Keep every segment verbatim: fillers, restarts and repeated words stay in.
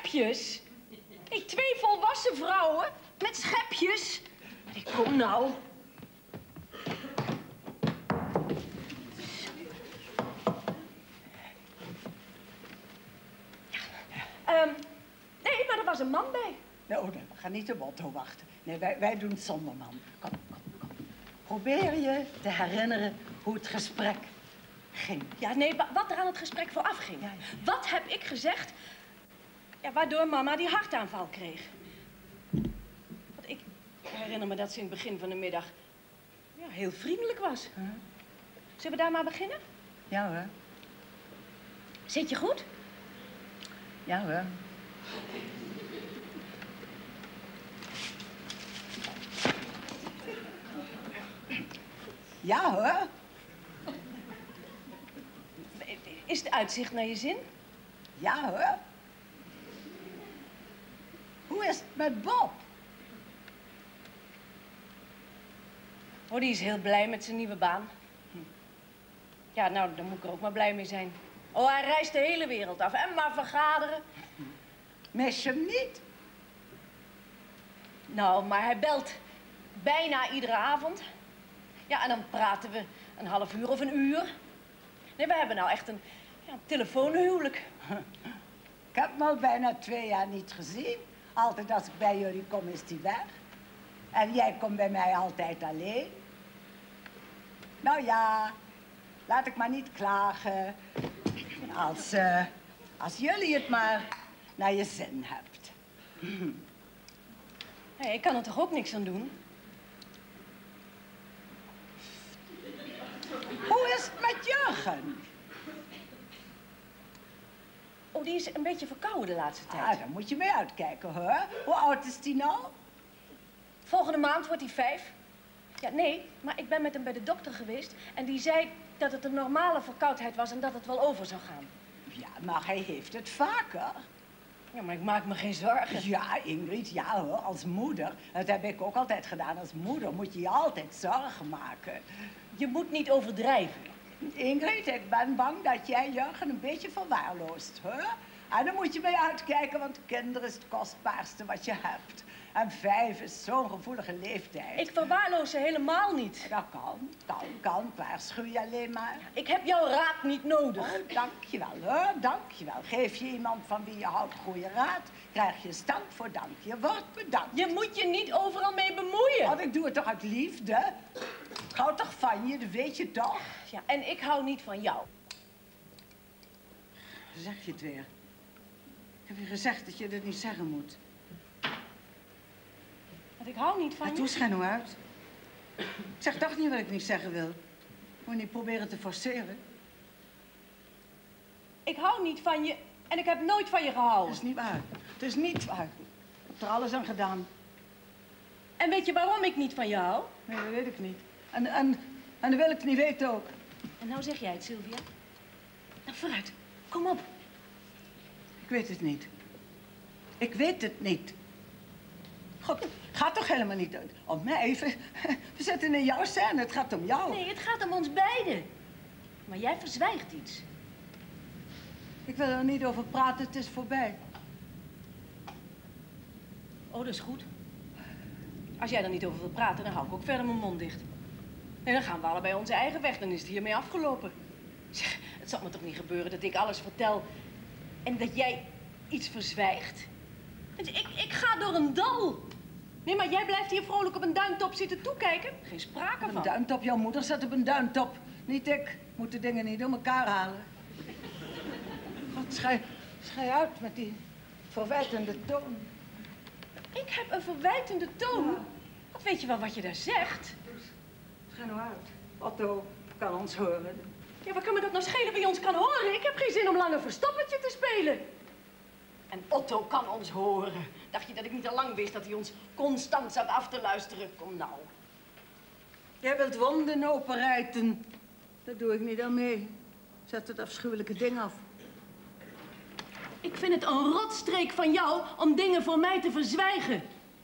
schepjes? Nee, twee volwassen vrouwen met schepjes. Ik kom nou. Um, nee, maar er was een man bij. Nee, oh, nee, we gaan niet op Otto wachten. Nee, wij, wij doen het zonder man. Kom, kom, kom. Probeer je te herinneren hoe het gesprek ging. Ja, nee, wat er aan het gesprek vooraf ging. Ja, ja, ja. Wat heb ik gezegd, ja, waardoor mama die hartaanval kreeg? Want ik herinner me dat ze in het begin van de middag ja, heel vriendelijk was. Huh? Zullen we daar maar beginnen? Ja hoor. Zit je goed? Ja hoor. Ja hoor. Is het uitzicht naar je zin? Ja hoor. Hoe is het met Bob? Oh, die is heel blij met zijn nieuwe baan. Ja, nou, daar moet ik er ook maar blij mee zijn. Oh, hij reist de hele wereld af en maar vergaderen. Mis je hem niet? Nou, maar hij belt bijna iedere avond. Ja, en dan praten we een half uur of een uur. Nee, we hebben nou echt een, ja, een telefoonhuwelijk. Ik heb hem al bijna twee jaar niet gezien. Altijd als ik bij jullie kom, is hij weg. En jij komt bij mij altijd alleen. Nou ja, laat ik maar niet klagen. Als, uh, als jullie het maar naar je zin hebt. Hey, ik kan er toch ook niks aan doen? Hoe is het met Jurgen? Oh, die is een beetje verkouden de laatste tijd. Ah, daar moet je mee uitkijken, hoor. Hoe oud is die nou? Volgende maand wordt hij vijf. Ja, nee, maar ik ben met hem bij de dokter geweest en die zei dat het een normale verkoudheid was en dat het wel over zou gaan. Ja, maar hij heeft het vaker. Ja, maar ik maak me geen zorgen. Ja, Ingrid, ja hoor, als moeder. Dat heb ik ook altijd gedaan. Als moeder moet je je altijd zorgen maken. Je moet niet overdrijven. Ingrid, ik ben bang dat jij Jurgen een beetje verwaarloost, hoor. En dan moet je mee uitkijken, want kinderen is het kostbaarste wat je hebt. En vijf is zo'n gevoelige leeftijd. Ik verwaarloos ze helemaal niet. Dat kan, kan, kan. Ik waarschuw je alleen maar. Ik heb jouw raad niet nodig. Oh, dankjewel, hoor, dankjewel. Geef je iemand van wie je houdt goede raad, krijg je stank voor dank. Je wordt bedankt. Je moet je niet overal mee bemoeien. Want ik doe het toch uit liefde? Ik hou toch van je, dat weet je toch? Ja, en ik hou niet van jou. Zeg je het weer. Ik heb je gezegd dat je dit niet zeggen moet. Want ik hou niet van Ja, je. toe, schijn nou uit. Ik zeg toch niet wat ik niet zeggen wil. Ik moet niet proberen te forceren. Ik hou niet van je en ik heb nooit van je gehouden. Dat is niet waar. Het is niet waar. Ik heb er alles aan gedaan. En weet je waarom ik niet van je hou? Nee, dat weet ik niet. En, en, en dat wil ik niet weten ook. En nou zeg jij het, Sylvia. Nou, vooruit. Kom op. Ik weet het niet. Ik weet het niet. God, het gaat toch helemaal niet om mij? We, we zitten in jouw scène, het gaat om jou. Nee, het gaat om ons beiden. Maar jij verzwijgt iets. Ik wil er niet over praten, het is voorbij. Oh, dat is goed. Als jij er niet over wilt praten, dan hou ik ook verder mijn mond dicht. En dan gaan we allebei onze eigen weg, dan is het hiermee afgelopen. Zeg, het zal me toch niet gebeuren dat ik alles vertel en dat jij iets verzwijgt? Ik, ik ga door een dal. Nee, maar jij blijft hier vrolijk op een duintop zitten toekijken? Geen sprake van. Een duintop, jouw moeder zat op een duintop. Niet ik. Moet de dingen niet door elkaar halen. God, schei, schei uit met die verwijtende toon. Ik heb een verwijtende toon? Ja. Wat weet je wel wat je daar zegt? Schei nou uit. Otto kan ons horen. Ja, wat kan me dat nou schelen wie ons kan horen? Ik heb geen zin om langer verstoppertje te spelen. En Otto kan ons horen. Dacht je dat ik niet al lang wist dat hij ons constant zat af te luisteren? Kom nou. Jij wilt wonden openrijten. Dat doe ik niet aan mee. Zet het afschuwelijke ding af. Ik vind het een rotstreek van jou om dingen voor mij te verzwijgen.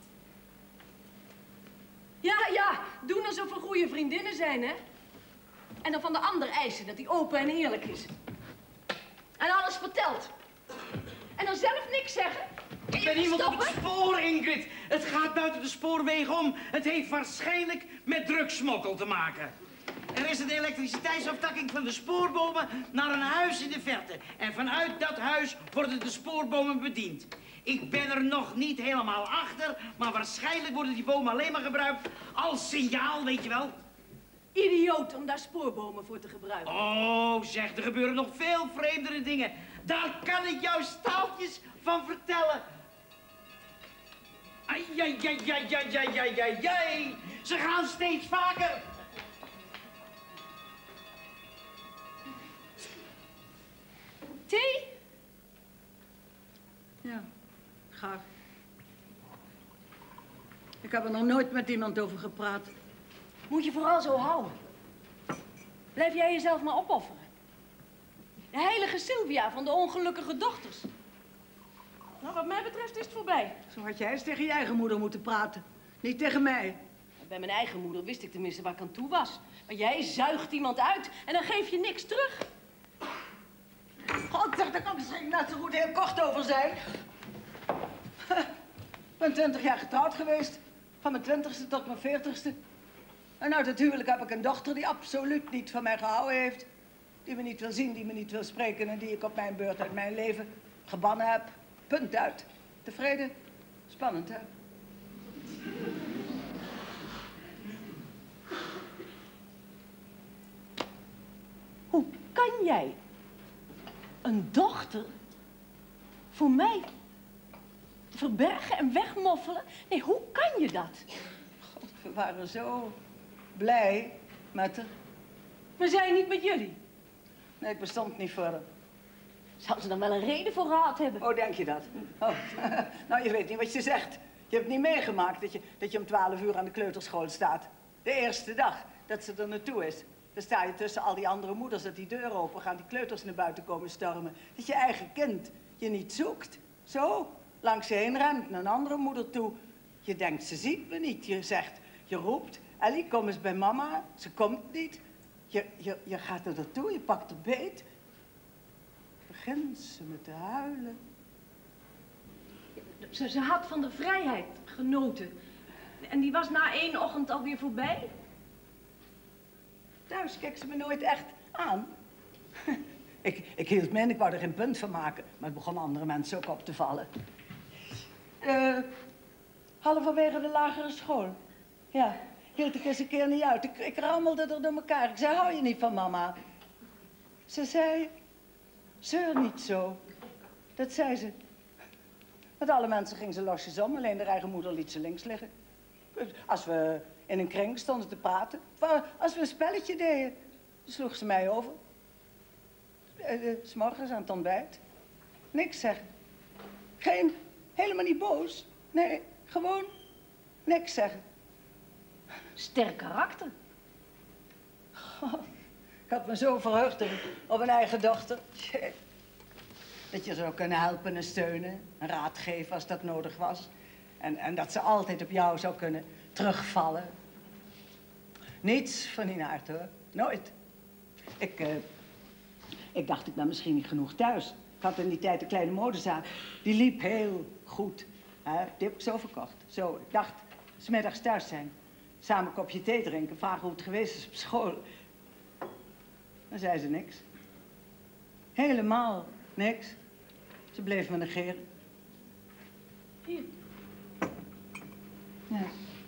Ja, ja, doen alsof we goede vriendinnen zijn, hè? En dan van de ander eisen dat hij open en eerlijk is. En alles vertelt. en dan zelf niks zeggen? Ik ben iemand op het spoor, Ingrid. Het gaat buiten de spoorwegen om. Het heeft waarschijnlijk met drugsmokkel te maken. Er is een elektriciteitsaftakking van de spoorbomen naar een huis in de verte. En vanuit dat huis worden de spoorbomen bediend. Ik ben er nog niet helemaal achter, maar waarschijnlijk worden die bomen alleen maar gebruikt als signaal, weet je wel. Idioot om daar spoorbomen voor te gebruiken. Oh, zeg, er gebeuren nog veel vreemdere dingen. Daar kan ik jou staaltjes van vertellen. Ai, ai, ai, ai, ai, ai, ai, ai, ai. Ze gaan steeds vaker. Thee? Ja, graag. Ik heb er nog nooit met iemand over gepraat. Moet je vooral zo houden. Blijf jij jezelf maar opofferen. De heilige Sylvia van de ongelukkige dochters. Nou, wat mij betreft is het voorbij. Zo had jij eens tegen je eigen moeder moeten praten. Niet tegen mij. Bij mijn eigen moeder wist ik tenminste waar ik aan toe was. Maar jij zuigt iemand uit en dan geef je niks terug. God, zeg, daar kan misschien net zo goed heel kort over zijn. Ik ben twintig jaar getrouwd geweest. Van mijn twintigste tot mijn veertigste. En uit het huwelijk heb ik een dochter die absoluut niet van mij gehouden heeft. Die me niet wil zien, die me niet wil spreken en die ik op mijn beurt uit mijn leven gebannen heb. Punt uit. Tevreden? Spannend, hè? Hoe kan jij een dochter voor mij verbergen en wegmoffelen? Nee, hoe kan je dat? God, we waren zo blij met haar. Maar zij niet met jullie. Nee, ik bestond niet voor haar. Zou ze dan wel een reden voor gehad hebben? Oh, denk je dat? Oh. Nou, je weet niet wat je zegt. Je hebt niet meegemaakt dat je, dat je om twaalf uur aan de kleuterschool staat. De eerste dag dat ze er naartoe is. Dan sta je tussen al die andere moeders, dat die deur open gaan, die kleuters naar buiten komen stormen. Dat je eigen kind je niet zoekt. Zo, langs je heen rent naar een andere moeder toe. Je denkt, ze ziet me niet. Je zegt, je roept, Ellie, kom eens bij mama. Ze komt niet. Je, je, je gaat er naartoe, je pakt de beet. Begint ze met te huilen. Ze, ze had van de vrijheid genoten. En die was na één ochtend alweer voorbij. Thuis keek ze me nooit echt aan. ik, ik hield me in, ik wou er geen punt van maken. Maar het begon andere mensen ook op te vallen. Uh, halverwege de lagere school. Ja, hield ik eens een keer niet uit. Ik, ik rammelde er door elkaar. Ik zei, hou je niet van mama? Ze zei, zeur niet zo. Dat zei ze. Met alle mensen ging ze losjes om, alleen de eigen moeder liet ze links liggen. Als we in een kring stonden te praten, als we een spelletje deden, sloeg ze mij over. Uh, uh, 's morgens aan het ontbijt. Niks zeggen. Geen, helemaal niet boos. Nee, gewoon niks zeggen. Sterk karakter. Oh, ik had me zo verheugd op een eigen dochter. Dat je zou kunnen helpen en steunen, een raad geven als dat nodig was. En, en dat ze altijd op jou zou kunnen terugvallen. Niets van die aard, hoor. Nooit. Ik, uh, ik dacht, ik ben misschien niet genoeg thuis. Ik had in die tijd een kleine modezaak. Die liep heel goed. Hè? Die heb ik zo verkocht. Zo, ik dacht, 's middags thuis zijn. Samen een kopje thee drinken, vragen hoe het geweest is op school. Dan zei ze niks. Helemaal niks. Ze bleef me negeren. Hier. Ja.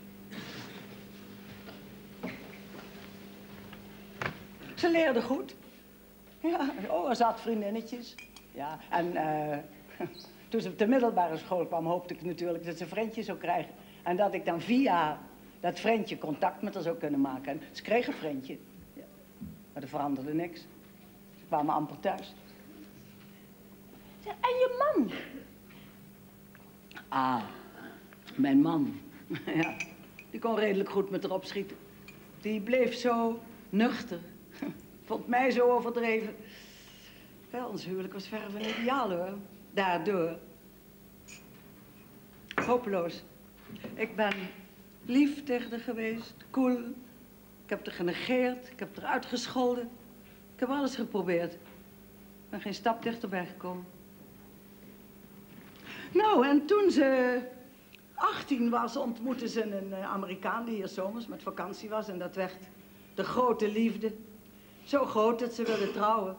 Ze leerde goed. Ja, oh, ze had vriendinnetjes. Ja, en uh, toen ze op de middelbare school kwam, hoopte ik natuurlijk dat ze een vriendje zou krijgen. En dat ik dan via dat vriendje contact met haar zou kunnen maken. En ze kreeg een vriendje. Ja. Maar er veranderde niks. Ze kwamen amper thuis. En je man? Ah, mijn man. Ja, die kon redelijk goed met haar opschieten. Die bleef zo nuchter. Vond mij zo overdreven. Wel, ons huwelijk was verre van ideaal, hoor. Daardoor. Hopeloos. Ik ben lief tegen haar geweest, cool. Ik heb haar genegeerd, ik heb haar uitgescholden. Ik heb alles geprobeerd. Ik ben geen stap dichterbij gekomen. Nou, en toen ze achttien was, ontmoette ze een uh, Amerikaan die hier zomers met vakantie was. En dat werd de grote liefde. Zo groot dat ze wilde trouwen.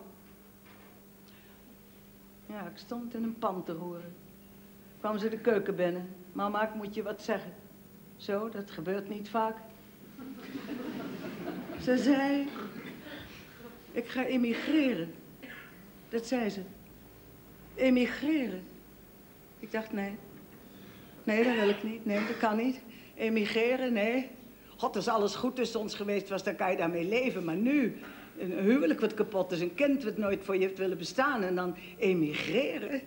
Ja, ik stond in een pan te roeren. Kwam ze de keuken binnen. Mama, ik moet je wat zeggen. Zo, dat gebeurt niet vaak. Ze zei, ik ga emigreren. Dat zei ze. Emigreren. Ik dacht, nee. Nee, dat wil ik niet. Nee, dat kan niet. Emigreren, nee. God, als alles goed tussen ons geweest was, dan kan je daarmee leven. Maar nu, een huwelijk wat kapot is, een kind wat nooit voor je heeft willen bestaan. En dan emigreren.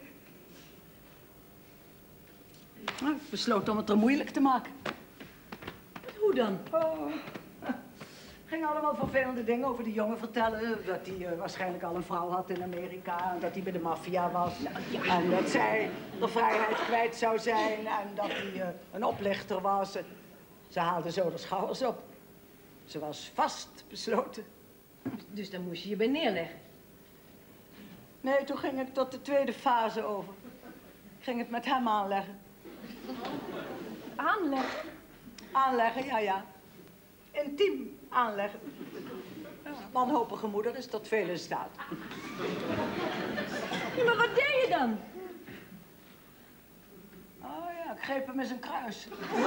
Nou, ik besloot om het er moeilijk te maken. Hoe dan? Oh. Ging allemaal vervelende dingen over die jongen vertellen. Dat hij uh, waarschijnlijk al een vrouw had in Amerika. En dat hij bij de maffia was. Ja. En dat zij de vrijheid kwijt zou zijn. En dat hij uh, een oplichter was. En ze haalde zo de schouders op. Ze was vast besloten. Dus dan moest je je bij neerleggen? Nee, toen ging ik tot de tweede fase over. Ik ging het met hem aanleggen. Aanleggen? Aanleggen, ja, ja. Intiem aanleggen. Wanhopige moeder is tot veel in staat. Ja, maar wat deed je dan? Oh ja, ik greep hem in zijn kruis.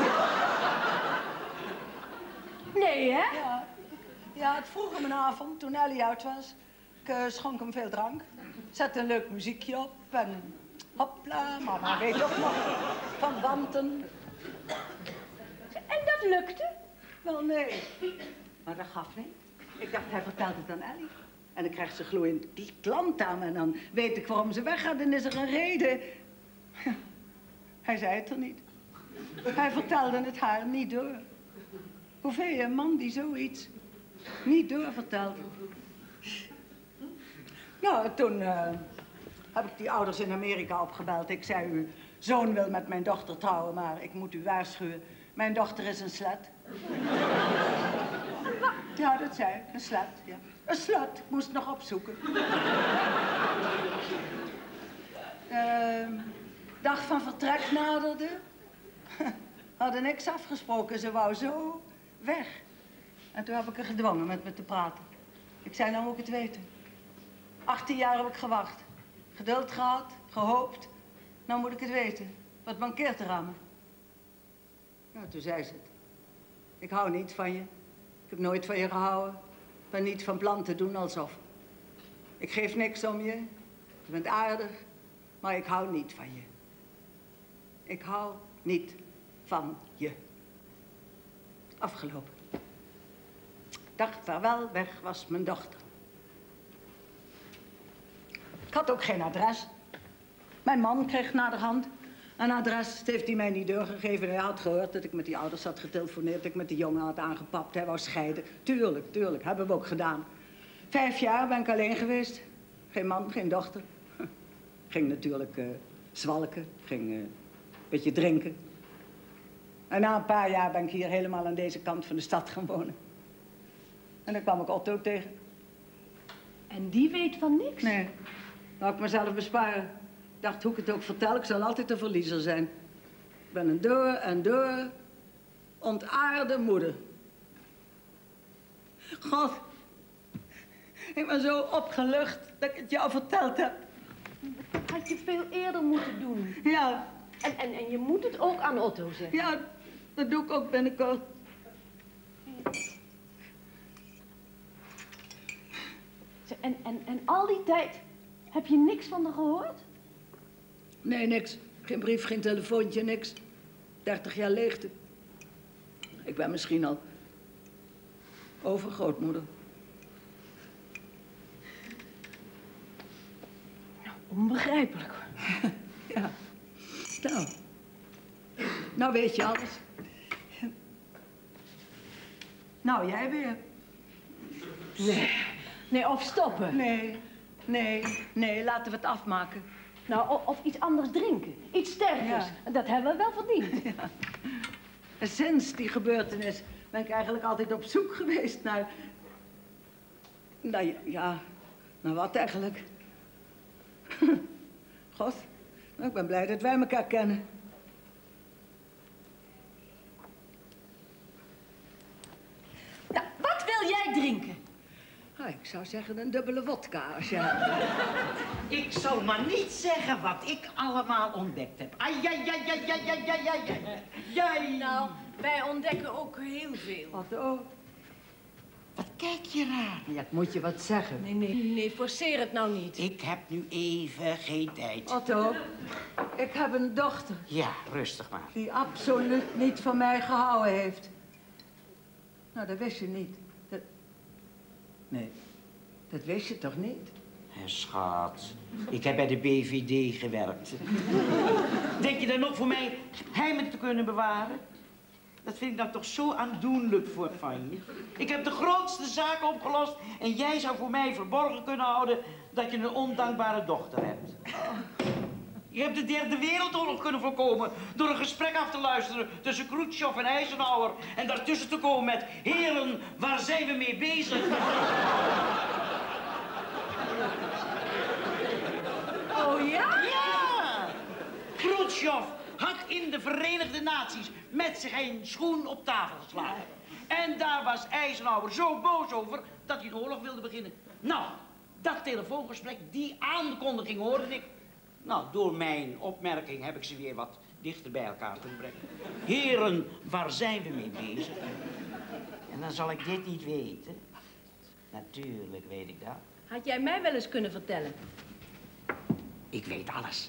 Nee, hè? Ja, ja het vroeg hem een avond, toen Ellie uit was. Ik uh, schonk hem veel drank. Zette een leuk muziekje op en hopla, mama weet ook nog van wanten. En dat lukte? Wel, nee. Maar dat gaf niet. Ik dacht, hij vertelt het aan Ellie. En dan krijgt ze gloeiend klant aan me en dan weet ik waarom ze weggaat en is er een reden. Hij zei het er niet. Hij vertelde het haar niet door. Hoe vind je een man die zoiets niet doorvertelt? Nou, toen uh, heb ik die ouders in Amerika opgebeld. Ik zei, uw zoon wil met mijn dochter trouwen, maar ik moet u waarschuwen. Mijn dochter is een slet. Ja, dat zei ik. Een slet, ja. Een slet. Ik moest het nog opzoeken. uh, dag van vertrek naderde. Hadden niks afgesproken. Ze wou zo weg. En toen heb ik er gedwongen met me te praten. Ik zei, nou moet ik het weten. achttien jaar heb ik gewacht. Geduld gehad, gehoopt. Nou moet ik het weten. Wat mankeert er aan me? Nou, toen zei ze het. Ik hou niet van je. Ik heb nooit van je gehouden. Ik ben niet van plan te doen alsof. Ik geef niks om je. Je bent aardig. Maar ik hou niet van je. Ik hou niet van je. Afgelopen. Dag, vaarwel, weg was mijn dochter. Ik had ook geen adres. Mijn man kreeg naderhand een adres. Dat heeft hij mij niet doorgegeven. Hij had gehoord dat ik met die ouders had getelefoneerd, dat ik met die jongen had aangepapt. Hij wou scheiden. Tuurlijk, tuurlijk. Hebben we ook gedaan. Vijf jaar ben ik alleen geweest. Geen man, geen dochter. Ging natuurlijk uh, zwalken. Ging uh, een beetje drinken. En na een paar jaar ben ik hier helemaal aan deze kant van de stad gaan wonen. En dan kwam ik Otto tegen. En die weet van niks? Nee, wou ik mezelf besparen. Ik dacht, hoe ik het ook vertel, ik zal altijd een verliezer zijn. Ik ben een door en door ontaarde moeder. God, ik ben zo opgelucht dat ik het jou verteld heb. Dat had je veel eerder moeten doen. Ja. En, en, en je moet het ook aan Otto zeggen. Ja, dat doe ik ook binnenkort. En, en, en al die tijd heb je niks van haar gehoord? Nee, niks. Geen brief, geen telefoontje, niks. Dertig jaar leegte. Ik ben misschien al overgrootmoeder. Nou, onbegrijpelijk hoor. Ja. Nou. Nou weet je alles. Nou, jij weer. Nee. Nee, of stoppen. Nee, nee, nee, laten we het afmaken. Nou, of, of iets anders drinken. Iets sterkers. Ja. Dat hebben we wel verdiend. Ja. En sinds die gebeurtenis ben ik eigenlijk altijd op zoek geweest naar... Nou ja, naar wat eigenlijk? God, Ik ben blij dat wij elkaar kennen. Nou, wat wil jij drinken? Ah, ik zou zeggen een dubbele wodka als je hebt. Ik zal maar niet zeggen wat ik allemaal ontdekt heb. Ai, ai, ai, ai, ai, ai, ai, ai, ai. Nou, wij ontdekken ook heel veel. Otto, Wat kijk je raar? ja, ik moet je wat zeggen. Nee, nee, nee, forceer het nou niet. Ik heb nu even geen tijd. Otto, ik heb een dochter Ja, rustig maar. die absoluut niet van mij gehouden heeft. Nou, dat wist je niet. Dat... Nee, dat wist je toch niet? Hé, schat, ik heb bij de B V D gewerkt. Denk je dan nog voor mij geheimen te kunnen bewaren? Dat vind ik dan toch zo aandoenlijk voor van je. Ik heb de grootste zaken opgelost en jij zou voor mij verborgen kunnen houden dat je een ondankbare dochter hebt. Je hebt de derde wereldoorlog kunnen voorkomen door een gesprek af te luisteren tussen Khrushchev en Eisenhower en daartussen te komen met: heren, waar zijn we mee bezig? Oh ja? Ja! Khrushchev had in de Verenigde Naties met zijn schoen op tafel geslagen. En daar was Eisenhower zo boos over dat hij een oorlog wilde beginnen. Nou, dat telefoongesprek, die aankondiging hoorde ik. Nou, door mijn opmerking heb ik ze weer wat dichter bij elkaar kunnen brengen. Heren, waar zijn we mee bezig? En dan zal ik dit niet weten. Natuurlijk weet ik dat. Had jij mij wel eens kunnen vertellen? Ik weet alles.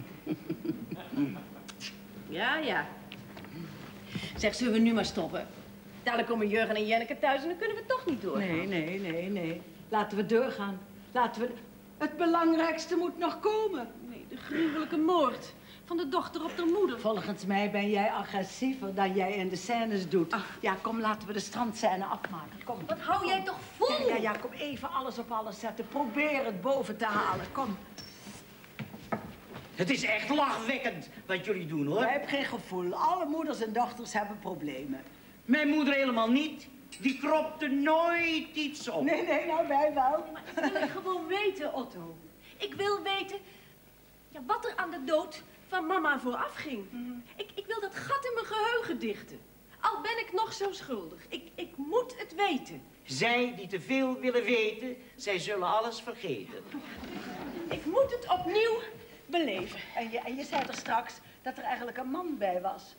Ja, ja. Zeg, zullen we nu maar stoppen? Dadelijk komen Jurgen en Jenneke thuis en dan kunnen we toch niet door. Nee, nee, nee, nee. Laten we doorgaan. Laten we... Het belangrijkste moet nog komen. Nee, de gruwelijke moord van de dochter op de moeder. Volgens mij ben jij agressiever dan jij in de scènes doet. Ach. Ja, kom, laten we de strandscène afmaken. Kom. Wat hou jij toch vol? Ja, ja, ja, kom even alles op alles zetten. Probeer het boven te halen. Kom. Het is echt lachwekkend wat jullie doen, hoor. Jij hebt geen gevoel. Alle moeders en dochters hebben problemen. Mijn moeder helemaal niet. Die kropte nooit iets op. Nee, nee, nou wij wel. Maar ik wil het gewoon weten, Otto. Ik wil weten ja, wat er aan de dood van mama vooraf ging. Mm. Ik, ik wil dat gat in mijn geheugen dichten. Al ben ik nog zo schuldig. Ik, ik moet het weten. Zij die te veel willen weten, zij zullen alles vergeten. Ik moet het opnieuw beleven. En je, en je zei er straks dat er eigenlijk een man bij was.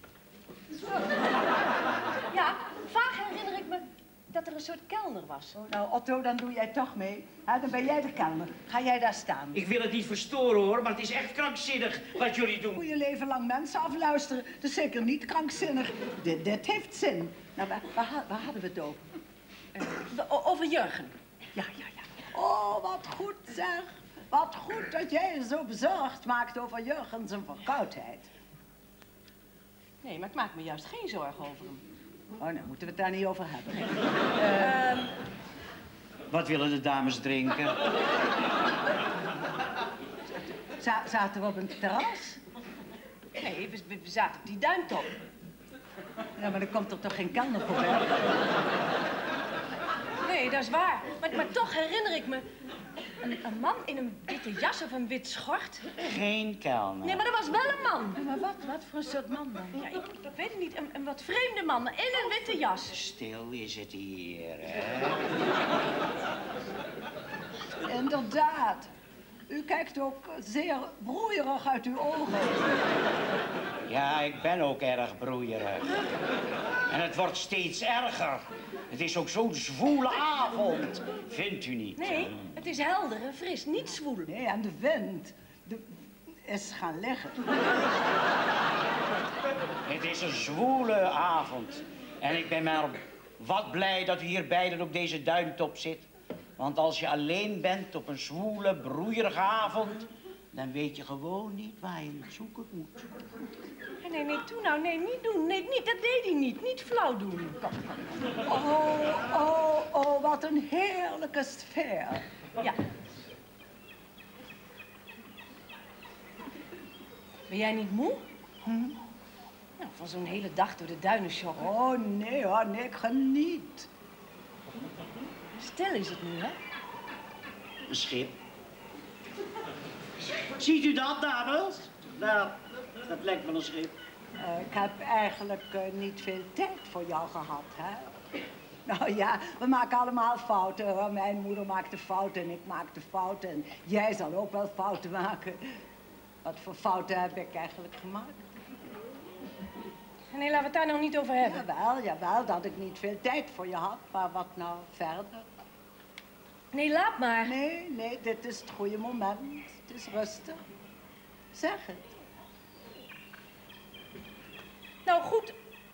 Ja, vaag herinner ik me dat er een soort kelner was. Oh, nou, Otto, dan doe jij toch mee. Ha, dan ben jij de kelner. Ga jij daar staan. Ik wil het niet verstoren, hoor, maar het is echt krankzinnig wat jullie doen. Moet je leven lang mensen afluisteren. Dat is zeker niet krankzinnig. Dit, dit heeft zin. Nou, waar, waar, waar hadden we het over? Uh, over Jurgen. Ja, ja, ja. Oh, wat goed zeg. Wat goed dat jij je zo bezorgd maakt over Jurgen zijn verkoudheid. Nee, maar ik maak me juist geen zorgen over hem. Oh, nou moeten we het daar niet over hebben. Nee. Uh, Wat willen de dames drinken? Z- zaten we op een terras? Nee, we, we, we zaten op die duintop. Ja, maar dan komt er toch geen kelner voorbij? Nee, dat is waar. Maar, maar toch herinner ik me... Een, een man in een witte jas of een wit schort. Geen kelner. Nee, maar dat was wel een man. Ja, maar wat, wat voor een soort man dan? Ja, ik, ik weet het niet. Een, een wat vreemde man in een witte jas. Stil is het hier, hè? Inderdaad. U kijkt ook zeer broeierig uit uw ogen. Ja, ik ben ook erg broeierig. En het wordt steeds erger. Het is ook zo'n zwoele avond, vindt u niet? Nee, het is helder en fris, niet zwoel. Nee, en de wind de, is gaan liggen. Het is een zwoele avond. En ik ben maar wat blij dat u hier beiden op deze duintop zit. Want als je alleen bent op een zwoele, broeierige avond... dan weet je gewoon niet waar je het zoeken moet. Nee, nee, doe nou. Nee, niet doen. Nee, niet. Dat deed hij niet. Niet flauw doen. Kom, kom. Oh, oh, oh, wat een heerlijke sfeer. Ja. Ben jij niet moe? Hm? Nou, van zo'n hele dag door de duinen shoppen. Oh, nee hoor, nee, ik geniet. Stil is het nu, hè? Een schip. Ziet u dat, dames? Nou, dat lijkt wel een schip. Uh, ik heb eigenlijk uh, niet veel tijd voor jou gehad, hè? Nou ja, we maken allemaal fouten, hoor. Mijn moeder maakte fouten en ik maakte fouten. En jij zal ook wel fouten maken. Wat voor fouten heb ik eigenlijk gemaakt? Nee, laten we het daar nou niet over hebben. Jawel, jawel, dat ik niet veel tijd voor je had. Maar wat nou verder? Nee, laat maar. Nee, nee, dit is het goede moment. Het is rustig. Zeg het. Nou, goed.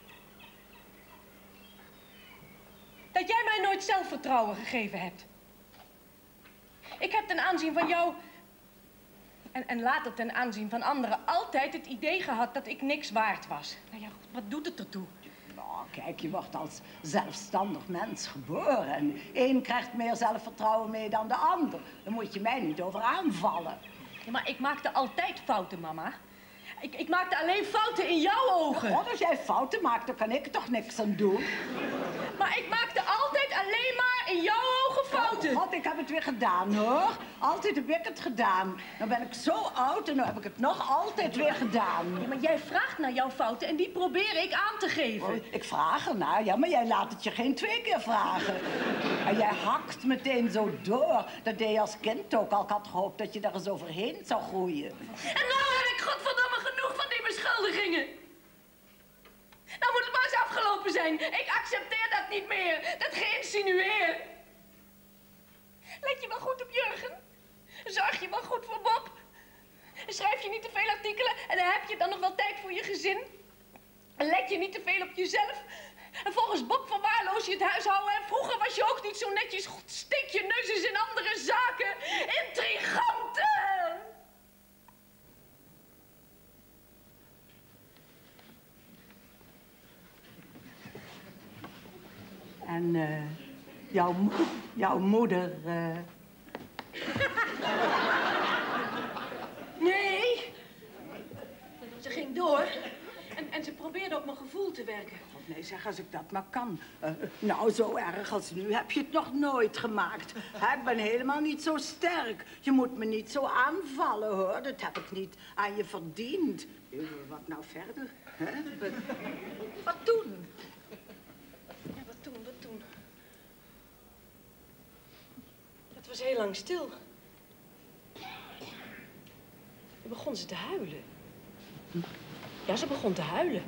Dat jij mij nooit zelfvertrouwen gegeven hebt. Ik heb ten aanzien van jou... En, en later ten aanzien van anderen altijd het idee gehad dat ik niks waard was. Nou ja, goed, wat doet het ertoe? Nou, kijk, je wordt als zelfstandig mens geboren. En één krijgt meer zelfvertrouwen mee dan de ander. Daar moet je mij niet over aanvallen. Ja, maar ik maakte altijd fouten, mama. Ik, ik maakte alleen fouten in jouw ogen. God, als jij fouten maakt, dan kan ik er toch niks aan doen. Maar ik maakte altijd alleen maar in jouw ogen fouten. God, ik heb het weer gedaan, hoor. Altijd heb ik het gedaan. Dan ben ik zo oud en dan heb ik het nog altijd weer gedaan. Ja, maar jij vraagt naar jouw fouten en die probeer ik aan te geven. Oh, ik vraag ernaar, ja, maar jij laat het je geen twee keer vragen. En jij hakt meteen zo door. Dat deed je als kind ook al. Ik had gehoopt dat je daar eens overheen zou groeien. En nou heb ik godverdomme genoeg van die beschuldigingen. Nou moet het maar eens afgelopen zijn. Ik accepteer dat niet meer. Dat geïnsinueer. Let je wel goed op Jurgen? Zorg je wel goed voor Bob? Schrijf je niet te veel artikelen en dan heb je dan nog wel tijd voor je gezin? Let je niet te veel op jezelf? En volgens Bob verwaarloos je het huishouden en vroeger was je ook niet zo netjes. God, steek je neus eens in andere zaken. Intrigante! En uh, jouw, mo jouw moeder... Uh... Nee. Ze ging door. En, en ze probeerde op mijn gevoel te werken. God, nee, zeg, als ik dat maar kan. Uh, nou, zo erg als nu heb je het nog nooit gemaakt. He, ik ben helemaal niet zo sterk. Je moet me niet zo aanvallen, hoor. Dat heb ik niet aan je verdiend. Uh, wat nou verder? Hè? Wat, wat doen? Ja, wat toen, wat toen? Het was heel lang stil. Toen begon ze te huilen. Ja, ze begon te huilen.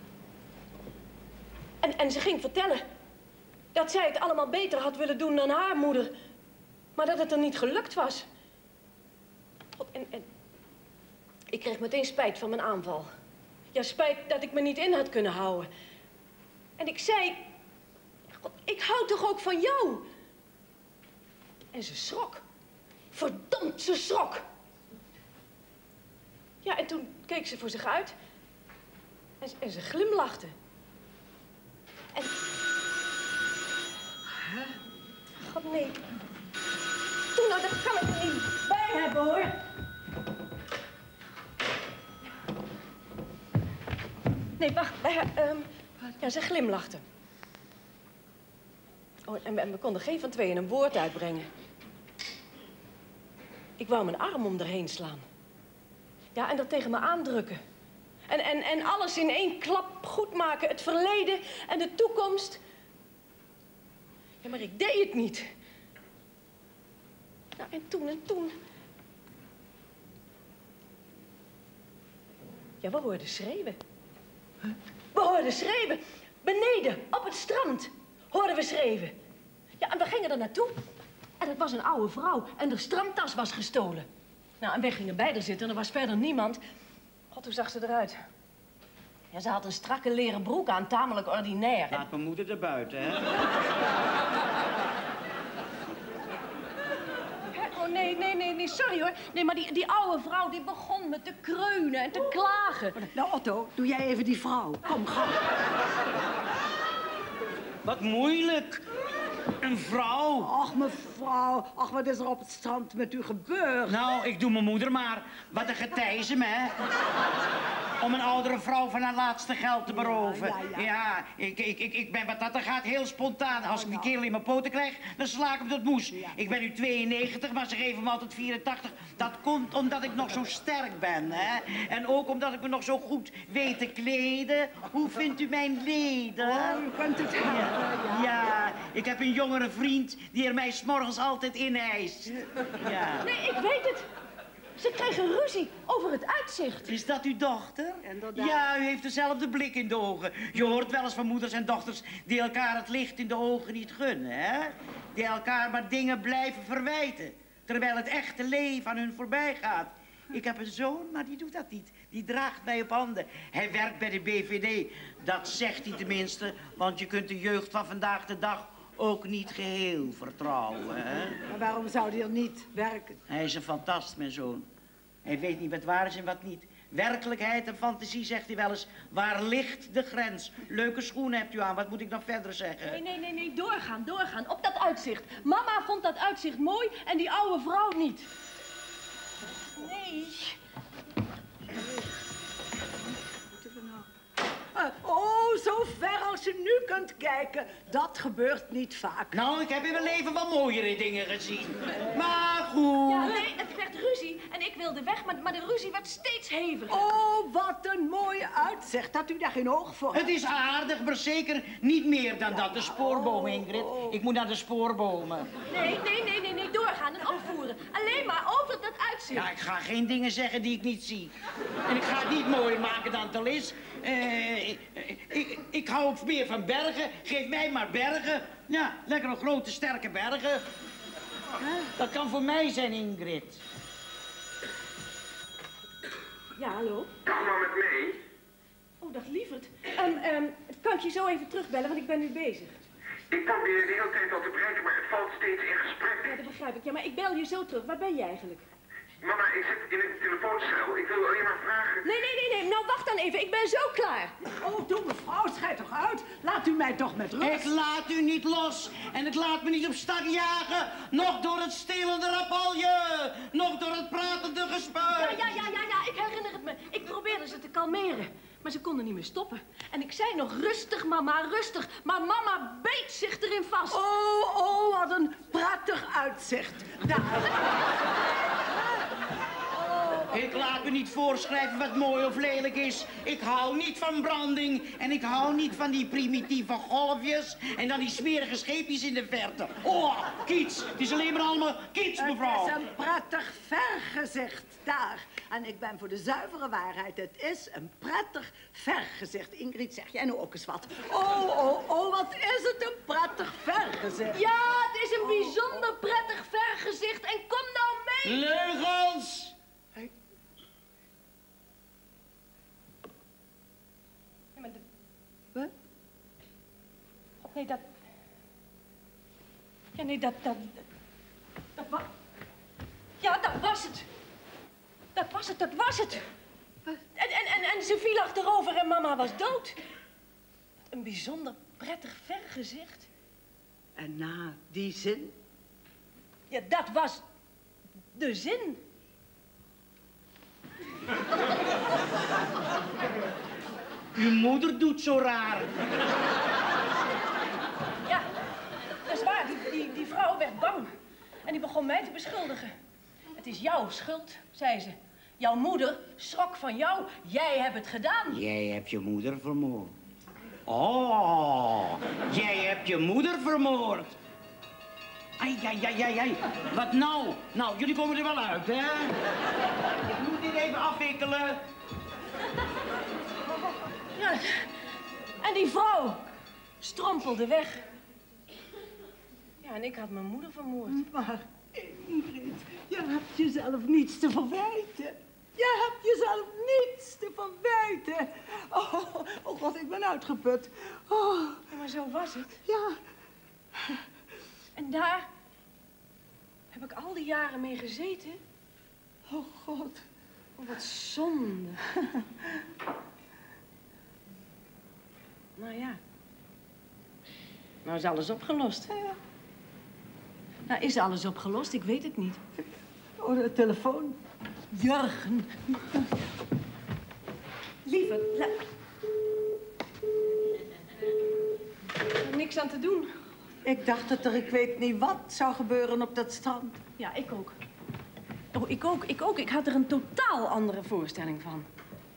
En, en ze ging vertellen dat zij het allemaal beter had willen doen dan haar moeder. Maar dat het er niet gelukt was. God, en, en ik kreeg meteen spijt van mijn aanval. Ja, spijt dat ik me niet in had kunnen houden. En ik zei... God, ik hou toch ook van jou? En ze schrok. Verdomd, ze schrok. Ja, en toen keek ze voor zich uit. En, en ze glimlachte. En... Huh? God, nee. Toen, nou, dat kan ik er niet bij hebben, hoor. Nee, wacht. Bij haar, um, ja, ze glimlachte. Oh, en, en we konden geen van tweeën een woord uitbrengen. Ik wou mijn arm om haar heen slaan. Ja, en dat tegen me aandrukken. En, en, en alles in één klap goed maken. Het verleden en de toekomst. Ja, maar ik deed het niet. Nou, en toen en toen... Ja, we hoorden schreeuwen. Huh? We hoorden schreeuwen. Beneden, op het strand, hoorden we schreeuwen. Ja, en we gingen er naartoe. En het was een oude vrouw. En de strandtas was gestolen. Nou, en wij gingen bij haar zitten en er was verder niemand. God, hoe zag ze eruit? Ja, ze had een strakke leren broek aan, tamelijk ordinair. Laat mijn moeder er buiten, hè? Oh, nee, nee, nee, nee, sorry hoor. Nee, maar die, die oude vrouw, die begon me te kreunen en te klagen. Nou, Otto, doe jij even die vrouw. Kom, ga. Wat moeilijk. Een vrouw. Ach, mevrouw. Ach, wat is er op het strand met u gebeurd? Nou, ik doe mijn moeder maar. Wat een getijzem, hè? om een oudere vrouw van haar laatste geld te beroven. Ja, ja, ja. ja ik, ik, ik, ik ben wat dat er gaat heel spontaan. Als ik Oh, die nou. kerel in mijn poten krijg, dan sla ik hem tot moes. Ja. Ik ben nu tweeënnegentig, maar ze geven me altijd vierentachtig. Dat komt omdat ik nog zo sterk ben, hè. En ook omdat ik me nog zo goed weet te kleden. Hoe vindt u mijn leden? Oh, u kunt het hebben, Ja, ja, ik heb een jongere vriend die er mij 's morgens altijd in hijst. Ja. Nee, ik weet het. Ze kregen ruzie over het uitzicht. Is dat uw dochter? Inderdaad. Ja, u heeft dezelfde blik in de ogen. Je hoort wel eens van moeders en dochters die elkaar het licht in de ogen niet gunnen, hè? Die elkaar maar dingen blijven verwijten, terwijl het echte leven aan hun voorbij gaat. Ik heb een zoon, maar die doet dat niet. Die draagt mij op handen. Hij werkt bij de B V D. Dat zegt hij tenminste, want je kunt de jeugd van vandaag de dag ook niet geheel vertrouwen, hè? Maar waarom zou die er niet werken? Hij is een fantast, mijn zoon. Hij weet niet wat waar is en wat niet. Werkelijkheid en fantasie, zegt hij wel eens. Waar ligt de grens? Leuke schoenen hebt u aan, wat moet ik nog verder zeggen? Nee, nee, nee, nee, doorgaan, doorgaan. Op dat uitzicht. Mama vond dat uitzicht mooi en die oude vrouw niet. Nee. Uh, oh, zo ver als je nu kunt kijken. Dat gebeurt niet vaak. Nou, ik heb in mijn leven wel mooiere dingen gezien. Maar goed. Ja, nee, het werd ruzie en ik wilde weg, maar, maar de ruzie werd steeds heviger. Oh, wat een mooie uitzicht. Dat u daar geen oog voor hebt. Het is aardig, maar zeker niet meer dan dat. De spoorbomen, Ingrid. Ik moet naar de spoorbomen. Nee, nee, nee, nee, nee, doorgaan en opvoeren. Alleen maar over dat uitzicht. Ja, ik ga geen dingen zeggen die ik niet zie. En ik ga het niet mooier maken dan het al is. Eh, ik, ik, ik hou ook meer van bergen. Geef mij maar bergen. Ja, lekker een grote, sterke bergen. Dat kan voor mij zijn, Ingrid. Ja, hallo? Dag maar met mee. Oh, dag lieverd. Um, um, kan ik je zo even terugbellen, want ik ben nu bezig. Ik probeer je de hele tijd al te bereiken, maar het valt steeds in gesprek. Ja, dat begrijp ik. Ja, maar ik bel je zo terug. Waar ben je eigenlijk? Mama, ik zit in een telefooncel. Ik wil alleen maar vragen. Nee, nee, nee, nee. Nou, wacht dan even. Ik ben zo klaar. Oh, doe mevrouw, schijt toch uit. Laat u mij toch met rust. Ik laat u niet los en ik laat me niet op stak jagen. Nog door het stelende rapalje, nog door het pratende gespuis. Ja, ja, ja, ja, ja. Ik herinner het me. Ik probeerde ze te kalmeren. Maar ze konden niet meer stoppen. En ik zei nog rustig, mama, rustig. Maar mama beet zich erin vast. Oh, oh, wat een prachtig uitzicht. Daar. Ik laat me niet voorschrijven wat mooi of lelijk is. Ik hou niet van branding en ik hou niet van die primitieve golfjes en dan die smerige scheepjes in de verte. Oh, kiets. Het is alleen maar allemaal kiets, mevrouw. Het is een prettig vergezicht daar. En ik ben voor de zuivere waarheid. Het is een prettig vergezicht. Ingrid, zeg jij nou ook eens wat? Oh, oh, oh, wat is het een prettig vergezicht. Ja, het is een bijzonder prettig vergezicht. En kom nou mee. Leugens! Ja, maar de... Wat? God, nee, dat... Ja, nee, dat... Dat, dat was... Ja, dat was het. Dat was het, dat was het. En, en, en, en ze viel achterover en mama was dood. Een bijzonder prettig vergezicht. En na die zin? Ja, dat was de zin. Uw moeder doet zo raar. Ja, dat is waar. Die, die, die vrouw werd bang. En die begon mij te beschuldigen. Het is jouw schuld, zei ze. Jouw moeder schrok van jou. Jij hebt het gedaan. Jij hebt je moeder vermoord. Oh, jij hebt je moeder vermoord. Ai, ai, ai, ai, ai. Wat nou? Nou, jullie komen er wel uit, hè? Ik moet dit even afwikkelen. Ja, en die vrouw strompelde weg. Ja, en ik had mijn moeder vermoord. Maar Ingrid, je hebt jezelf niets te verwijten. Je hebt jezelf niets te verwijten. Oh, oh god, ik ben uitgeput. Oh, Ja, maar zo was het. ja. En daar heb ik al die jaren mee gezeten. Oh god. Oh, wat zonde. Nou ja. Nou is alles opgelost. Ja. Nou is alles opgelost, ik weet het niet. Oh, de telefoon. Jurgen. Liever, la... Er is niks aan te doen. Ik dacht dat er ik weet niet wat zou gebeuren op dat strand. Ja, ik ook. Oh, ik ook, ik ook. Ik had er een totaal andere voorstelling van.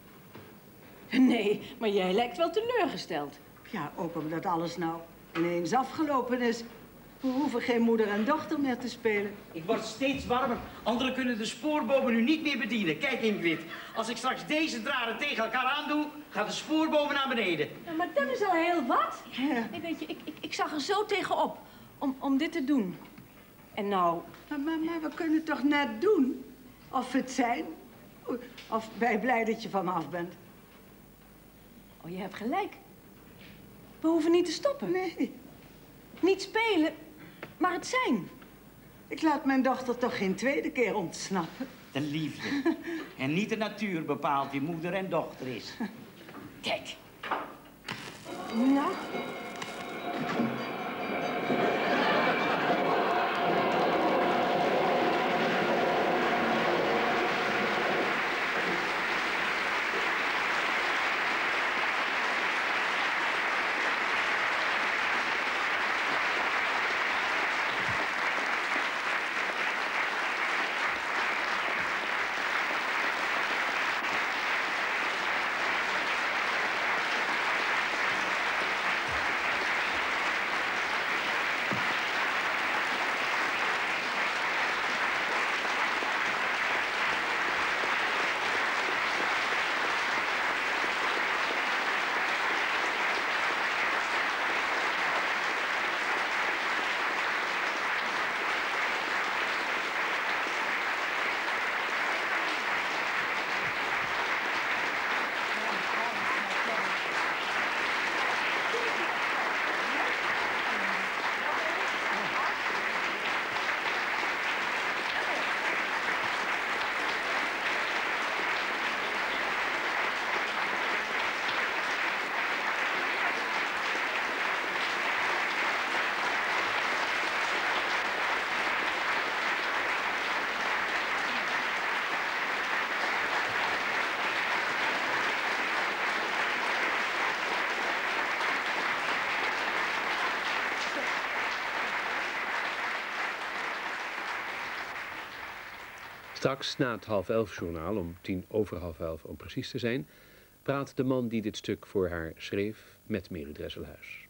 Nee, maar jij lijkt wel teleurgesteld. Ja, ook omdat alles nou ineens afgelopen is. We hoeven geen moeder en dochter meer te spelen. Ik word steeds warmer. Anderen kunnen de spoorbomen nu niet meer bedienen. Kijk, Ingrid. Als ik straks deze draden tegen elkaar aandoe, gaan de spoorbomen naar beneden. Ja, maar dat is al heel wat. Ja. Nee, weet je, ik, ik, ik zag er zo tegenop om, om dit te doen. En nou... Maar, maar, maar we kunnen toch net doen of het zijn? Of ben je blij dat je van me af bent? Oh, je hebt gelijk. We hoeven niet te stoppen. Nee, Niet spelen, maar het zijn. ik laat mijn dochter toch geen tweede keer ontsnappen. De liefde. En niet de natuur bepaalt wie moeder en dochter is. Kijk. Nou... Straks, na het half elf journaal, om tien over half elf om precies te zijn, praat de man die dit stuk voor haar schreef met Mary Dresselhuis.